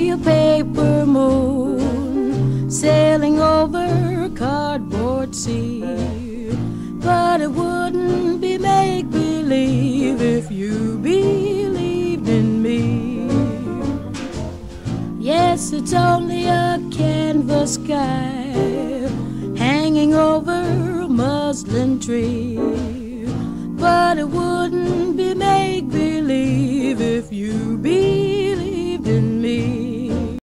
a paper moon sailing over cardboard sea. But it wouldn't be make-believe if you believed in me. Yes, it's only a canvas sky hanging over a muslin tree, but it wouldn't